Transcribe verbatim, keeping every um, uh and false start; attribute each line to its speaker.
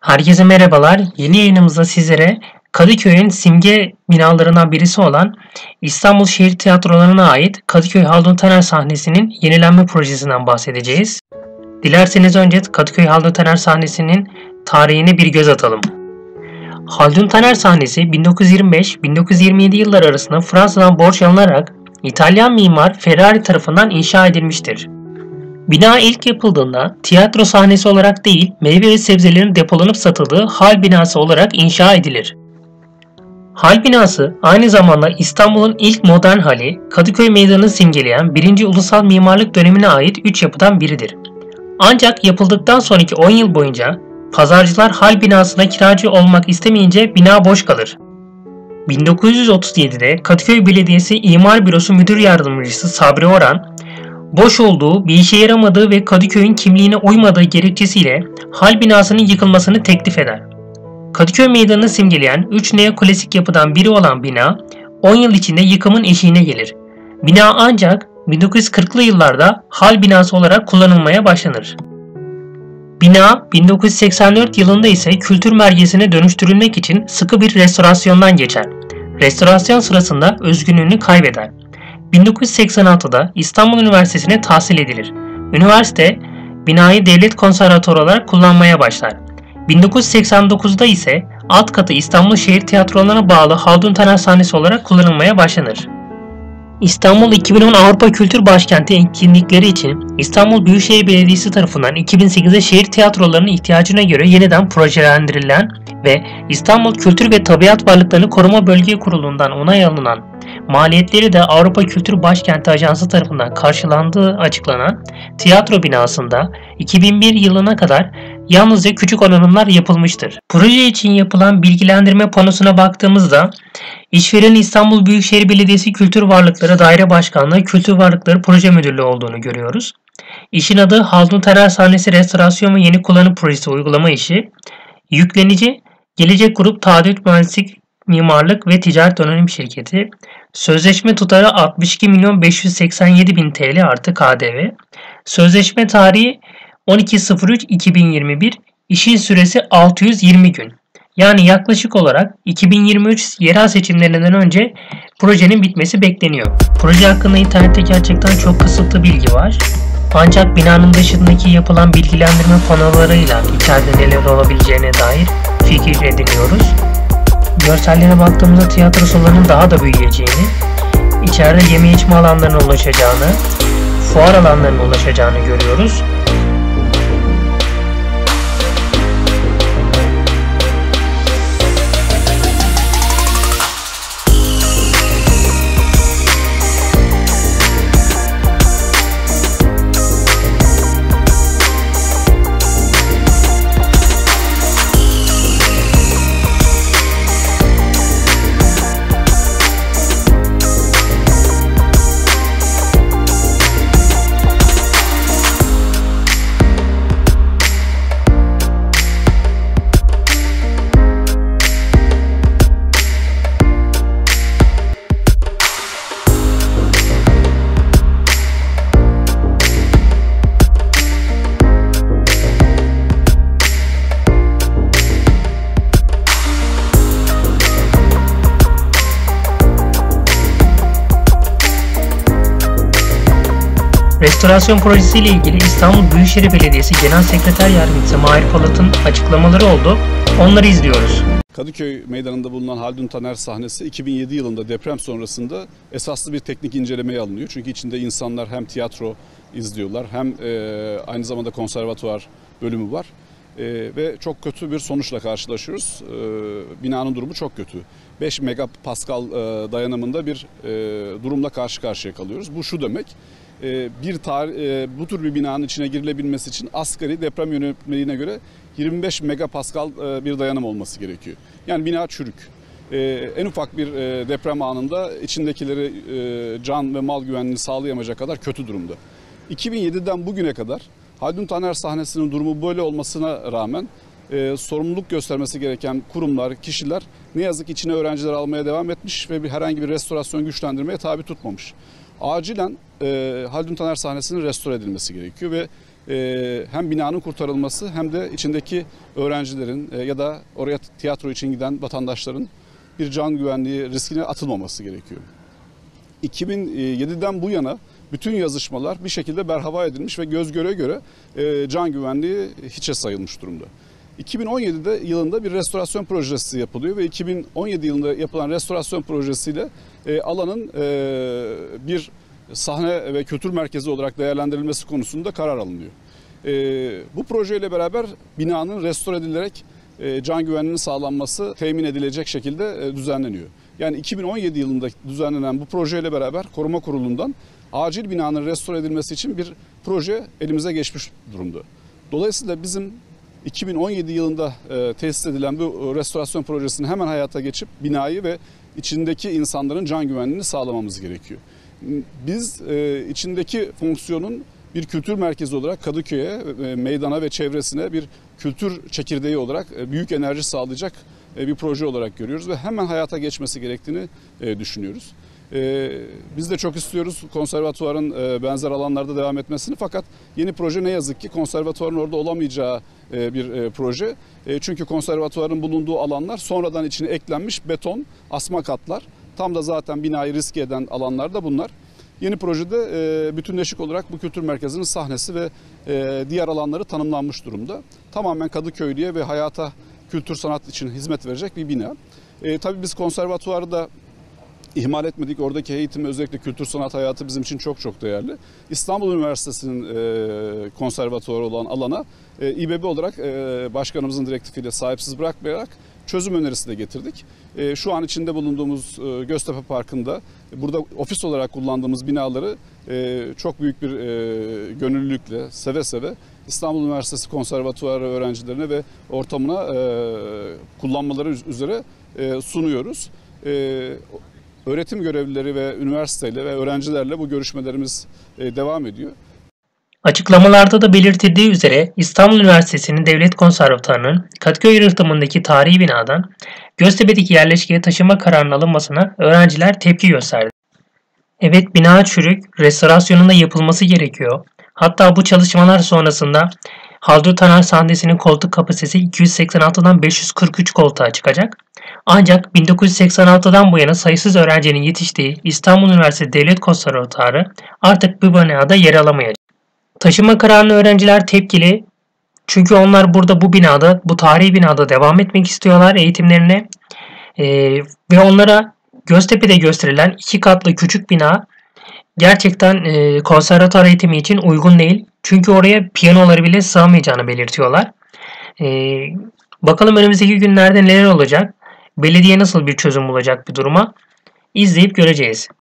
Speaker 1: Herkese merhabalar. Yeni yayınımızda sizlere Kadıköy'ün simge binalarından birisi olan İstanbul Şehir Tiyatroları'na ait Kadıköy Haldun Taner sahnesinin yenilenme projesinden bahsedeceğiz. Dilerseniz önce Kadıköy Haldun Taner sahnesinin tarihine bir göz atalım. Haldun Taner sahnesi bin dokuz yüz yirmi beş bin dokuz yüz yirmi yedi yılları arasında Fransa'dan borç alınarak İtalyan mimar Ferrari tarafından inşa edilmiştir. Bina ilk yapıldığında tiyatro sahnesi olarak değil, meyve ve sebzelerin depolanıp satıldığı hal binası olarak inşa edilir. Hal binası aynı zamanda İstanbul'un ilk modern hali, Kadıköy Meydanı'nı simgeleyen birinci Ulusal Mimarlık dönemine ait üç yapıdan biridir. Ancak yapıldıktan sonraki on yıl boyunca pazarcılar hal binasına kiracı olmak istemeyince bina boş kalır. bin dokuz yüz otuz yedide Kadıköy Belediyesi İmar Bürosu Müdür Yardımcısı Sabri Oran, boş olduğu, bir işe yaramadığı ve Kadıköy'ün kimliğine uymadığı gerekçesiyle hal binasının yıkılmasını teklif eder. Kadıköy Meydanı'nı simgeleyen üç neoklasik yapıdan biri olan bina on yıl içinde yıkımın eşiğine gelir. Bina ancak bin dokuz yüz kırklı yıllarda hal binası olarak kullanılmaya başlanır. Bina bin dokuz yüz seksen dört yılında ise kültür merkezine dönüştürülmek için sıkı bir restorasyondan geçer. Restorasyon sırasında özgünlüğünü kaybeder. bin dokuz yüz seksen altıda İstanbul Üniversitesi'ne tahsil edilir. Üniversite, binayı devlet konservatuarı olarak kullanmaya başlar. bin dokuz yüz seksen dokuzda ise alt katı İstanbul Şehir Tiyatroları'na bağlı Haldun Taner sahnesi olarak kullanılmaya başlanır. İstanbul iki bin on Avrupa Kültür Başkenti etkinlikleri için İstanbul Büyükşehir Belediyesi tarafından iki bin sekizde şehir tiyatrolarının ihtiyacına göre yeniden projelendirilen ve İstanbul Kültür ve Tabiat Varlıklarını Koruma Bölge Kurulu'ndan onay alınan, maliyetleri de Avrupa Kültür Başkenti Ajansı tarafından karşılandığı açıklanan tiyatro binasında iki bin bir yılına kadar yalnızca küçük onarımlar yapılmıştır. Proje için yapılan bilgilendirme panosuna baktığımızda işverenin İstanbul Büyükşehir Belediyesi Kültür Varlıkları Daire Başkanlığı Kültür Varlıkları Proje Müdürlüğü olduğunu görüyoruz. İşin adı Haldun Taner Sahnesi Restorasyon ve Yeni Kullanım Projesi uygulama işi. Yüklenici Gelecek Grup Taahhüt Mühendislik Mimarlık ve Ticaret Anonim Şirketi. Sözleşme tutarı altmış iki milyon beş yüz seksen yedi bin T L artı K D V. Sözleşme tarihi on iki Eylül iki bin yirmi bir. İşin süresi altı yüz yirmi gün. Yani yaklaşık olarak iki bin yirmi üç yerel seçimlerinden önce projenin bitmesi bekleniyor. Proje hakkında internette gerçekten çok kısıtlı bilgi var. Ancak binanın dışındaki yapılan bilgilendirme panolarıyla içeride neler olabileceğine dair fikir ediniyoruz. Görsellerine baktığımızda tiyatro salonunun daha da büyüyeceğini, içeride yeme içme alanlarına ulaşacağını, fuar alanlarına ulaşacağını görüyoruz. Restorasyon projesiyle ilgili İstanbul Büyükşehir Belediyesi Genel Sekreter Yardımcısı Mahir Polat'ın açıklamaları oldu. Onları izliyoruz.
Speaker 2: Kadıköy Meydanı'nda bulunan Haldun Taner sahnesi iki bin yedi yılında deprem sonrasında esaslı bir teknik incelemeye alınıyor. Çünkü içinde insanlar hem tiyatro izliyorlar hem e, aynı zamanda konservatuvar bölümü var. E, ve çok kötü bir sonuçla karşılaşıyoruz. E, binanın durumu çok kötü. beş megapascal e, dayanımında bir e, durumla karşı karşıya kalıyoruz. Bu şu demek. Bir tarih, bu tür bir binanın içine girilebilmesi için asgari deprem yönetmeliğine göre yirmi beş megapascal bir dayanım olması gerekiyor. Yani bina çürük. En ufak bir deprem anında içindekileri can ve mal güvenliğini sağlayamayacak kadar kötü durumda. iki bin yediden bugüne kadar Haldun Taner sahnesinin durumu böyle olmasına rağmen sorumluluk göstermesi gereken kurumlar, kişiler ne yazık ki içine öğrenciler almaya devam etmiş ve bir herhangi bir restorasyon güçlendirmeye tabi tutmamış. Acilen e, Haldun Taner sahnesinin restore edilmesi gerekiyor ve e, hem binanın kurtarılması hem de içindeki öğrencilerin e, ya da oraya tiyatro için giden vatandaşların bir can güvenliği riskine atılmaması gerekiyor. iki bin yediden bu yana bütün yazışmalar bir şekilde berhava edilmiş ve göz göre göre e, can güvenliği hiçe sayılmış durumda. iki bin on yedide yılında bir restorasyon projesi yapılıyor ve iki bin on yedi yılında yapılan restorasyon projesiyle e, alanın e, bir sahne ve kültür merkezi olarak değerlendirilmesi konusunda karar alınıyor. E, bu projeyle beraber binanın restore edilerek e, can güvenliğinin sağlanması temin edilecek şekilde e, düzenleniyor. Yani iki bin on yedi yılında düzenlenen bu projeyle beraber Koruma Kurulu'ndan acil binanın restore edilmesi için bir proje elimize geçmiş durumda. Dolayısıyla bizim iki bin on yedi yılında e, tesis edilen bu restorasyon projesini hemen hayata geçip binayı ve içindeki insanların can güvenliğini sağlamamız gerekiyor. Biz e, içindeki fonksiyonun bir kültür merkezi olarak Kadıköy'e, e, meydana ve çevresine bir kültür çekirdeği olarak e, büyük enerji sağlayacak e, bir proje olarak görüyoruz ve hemen hayata geçmesi gerektiğini e, düşünüyoruz. Ee, biz de çok istiyoruz konservatuvarın e, benzer alanlarda devam etmesini, fakat yeni proje ne yazık ki konservatuvarın orada olamayacağı e, bir e, proje. E, çünkü konservatuvarın bulunduğu alanlar sonradan içine eklenmiş beton, asma katlar. Tam da zaten binayı riske eden alanlar da bunlar. Yeni projede e, bütünleşik olarak bu kültür merkezinin sahnesi ve e, diğer alanları tanımlanmış durumda. Tamamen Kadıköylüye ve hayata, kültür sanat için hizmet verecek bir bina. E, tabii biz konservatuvarı da İhmal etmedik. Oradaki eğitim, özellikle kültür sanat hayatı bizim için çok çok değerli. İstanbul Üniversitesi'nin e, konservatuvarı olan alana e, İBB olarak e, başkanımızın direktifiyle sahipsiz bırakmayarak çözüm önerisi de getirdik. E, şu an içinde bulunduğumuz e, Göztepe Parkı'nda burada ofis olarak kullandığımız binaları e, çok büyük bir e, gönüllülükle, seve seve İstanbul Üniversitesi konservatuvarı öğrencilerine ve ortamına e, kullanmaları üzere e, sunuyoruz. E, Öğretim görevlileri ve üniversiteyle ve öğrencilerle bu görüşmelerimiz devam ediyor.
Speaker 1: Açıklamalarda da belirtildiği üzere İstanbul Üniversitesi'nin Devlet Konservatuvarı'nın Kadıköy rıhtımındaki tarihi binadan Göztepe'deki yerleşkeye taşınma kararının alınmasına öğrenciler tepki gösterdi. Evet, bina çürük, restorasyonun da yapılması gerekiyor. Hatta bu çalışmalar sonrasında Haldun Taner sahnesinin koltuk kapasitesi iki yüz seksen altıdan beş yüz kırk üç koltuğa çıkacak. Ancak bin dokuz yüz seksen altıdan bu yana sayısız öğrencinin yetiştiği İstanbul Üniversitesi Devlet Konservatuvarı artık bu binada yer alamayacak. Taşınma kararına öğrenciler tepkili, çünkü onlar burada bu binada, bu tarihi binada devam etmek istiyorlar eğitimlerine. Ee, ve onlara Göztepe'de gösterilen iki katlı küçük bina gerçekten e, konservatuvar eğitimi için uygun değil. Çünkü oraya piyanoları bile sığamayacağını belirtiyorlar. Ee, bakalım önümüzdeki günlerde neler olacak? Belediye nasıl bir çözüm bulacak bir duruma? İzleyip göreceğiz.